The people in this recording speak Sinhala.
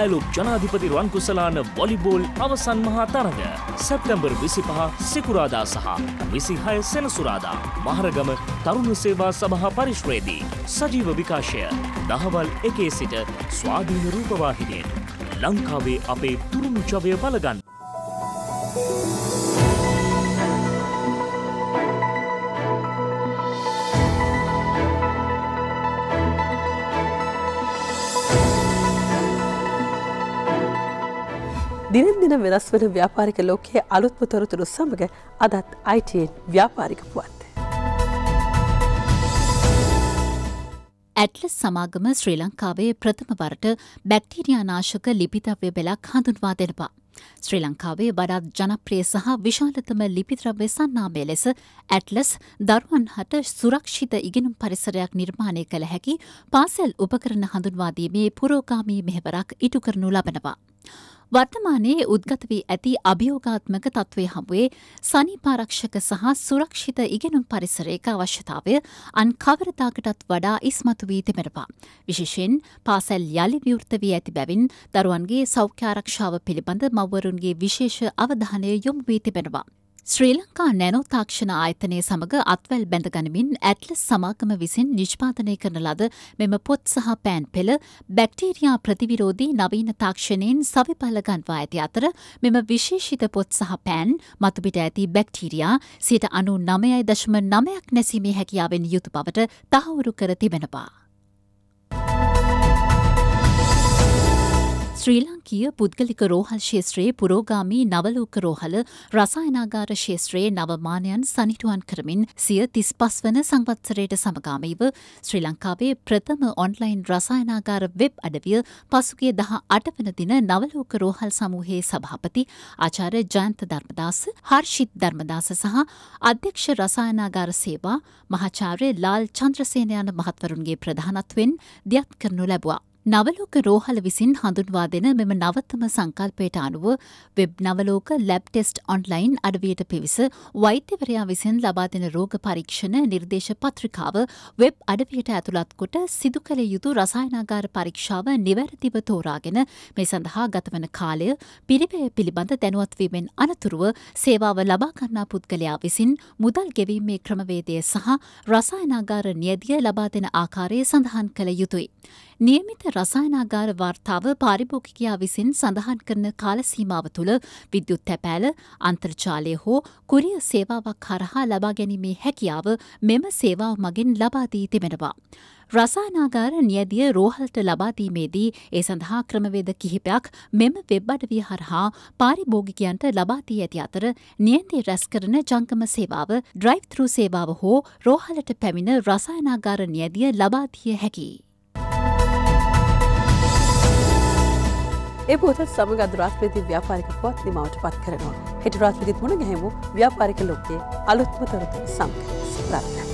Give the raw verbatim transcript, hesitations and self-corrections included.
ඩයලොග් ජනාධිපති රන්කුසලාන වොලිබෝල් අවසන් මහා තරග සැප්තැම්බර් විසිපහ සිකුරාදා සහ විසිහය සෙනසුරාදා මහරගම තරුණ සේවා සභා පරිශ්‍රයේදී සජීව විකාශය දහවල් එකේ සිට ස්වාධීන රූපවාහිනියෙන් ලංකාවේ අපේ තුරුණු ජවය බලගන්න. දිනෙන් දින වෙනස් වන ව්‍යාපාරික ලෝකයේ අලුත්ම තොරතුරු සමග අදත් I T N ව්‍යාපාරික පුවත්. ඇට්ලස් සමාගම ශ්‍රී ලංකාවේ ප්‍රථම වරට බැක්ටීරියා නාශක ලිපිද්‍රව්‍ය බෙලක් හඳුන්වා දෙනවා. ශ්‍රී ලංකාවේ වඩාත් ජනප්‍රිය සහ විශාලතම ලිපිද්‍රව්‍ය සන්නාමය ලෙස ඇට්ලස් දරුවන් හට සුරක්ෂිත ඉගෙනුම් පරිසරයක් නිර්මාණය කළ හැකි පාසල් උපකරණ හඳුන්වා දීමේ පුරෝගාමී මෙහෙවරක් ඉටු කරනු ලබනවා. වර්තමානයේ උද්ගත වී ඇති අභියෝගාත්මක තත්ත්වය හමුවේ සනීපාරක්ෂක සහ සුරක්ෂිත ඉගෙනුම් පරිසරයක අවශ්‍යතාවය අන් කවරදාකටත් වඩා ඉස්මතු වී තිබෙනවා. විශේෂයෙන් පාසැල් යළි විවෘත වී ඇති බැවින් දරුවන්ගේ සෞඛ්‍ය ආරක්ෂාව පිළිබඳ මව්වරුන්ගේ විශේෂ අවධානය යොමු වී තිබෙනවා. ශ්‍රී ලංකා නැනෝ තාක්ෂණ ආයතනය සමග අත්වැල් බැඳ ගනිමින් ඇට්ලස් සමාගම විසින් නිෂ්පාදනය කරන ලද මෙම පොත් සහ පෑන් පෙළ බැක්ටීරියා ප්‍රතිවිරෝධී නවීන තාක්ෂණයෙන් සවිපල ගන්වා ඇති අතර මෙම විශේෂිත පොත් සහ පෑන් මතුපිට ඇති බැක්ටීරියා සිට අනු නමයයි දශම නමයක් නැසීමේ හැකියාවෙන් යුතු බවට තහවුරු කර තිබෙනවා. ශ්‍රී ලංකීය පුද්ගලික රෝහල් ක්ෂේත්‍රයේ පුරෝගාමී නවලෝක රෝහල රසායනාගාර ක්ෂේත්‍රයේ නවමානයන් සනිටුවන් කරමින් සිය තිස්පස් වන සංවත්සරයට සමගාමීව ශ්‍රී ලංකාවේ ප්‍රථම ඔන්ලයින් රසායනාගාර වෙබ් අඩවිය පසුගිය දහ අට වන දින නවලෝක රෝහල් සමූහයේ සභාපති ආචාර්ය ජයන්ත ධර්මදාස, හර්ෂිත් ධර්මදාස සහ අධ්‍යක්ෂ රසායනාගාර සේවා මහාචාර්ය ලාල් චන්ද්‍රසේන යන මහත්වරුන්ගේ ප්‍රධානත්වයෙන් දියත් කරනු ලැබුවා. නවලෝක රෝහල විසින් හඳුන්වා දෙන මෙම නවතම සංකල්පයට අනුව web Nawaloka lab test online අඩවියට පිවිස වෛද්‍යවරයා විසින් ලබා දෙන රෝග පරීක්ෂණ නිර්දේශ පත්‍රිකාව වෙබ් අඩවියට ඇතුළත් කොට සිදු කළ යුතු රසායනාගාර පරීක්ෂාව නිවැරදිව තෝරාගෙන මේ සඳහා ගතවන කාලය පිරිවැය පිළිබඳ දැනුවත්වීමෙන් අනතුරුව සේවාව ලබා ගන්නා පුද්ගලයා විසින් මුදල් ගෙවීමේ ක්‍රමවේදය සහ රසායනාගාර නියදිය ලබා දෙන ආකාරය සඳහන් කළ යුතුයි. නියමිත රසායනාගාර වාර්තාව පාරිභෝගිකයා විසින් සඳහන් කරන කාල සීමාව තුළ විද්‍යුත් තැපෑල අන්තර්ජාලය හෝ කුරිය සේවාවක් හරහා ලබා ගැනීමේ හැකියාව මෙම සේවාව මගින් ලබා දී තිබෙනවා. රසායනාගාර නියදිය රෝහලට ලබා දීමේදී ඒ සඳහා ක්‍රමවේද කිහිපයක් මෙම වෙබ් අඩවිය හරහා පාරිභෝගිකයන්ට ලබා දී ඇති අතර නියැන්දී රැස් කරන ජංගම සේවාව ඩ්‍රයිව් ත්‍රූ සේවාව හෝ රෝහලට පැමිණ රසායනාගාර නියදිය ලබා දිය හැකියි. ඒ පොතත් සමග අද රාත්‍රියේදී ව්‍යාපාරික පුවත් නිමවට පත් කරනවා. හෙට රාත්‍රියේදී මුණ ගැහෙමු ව්‍යාපාරික ලෝකයේ අලුත්ම තොරතුරු සමග.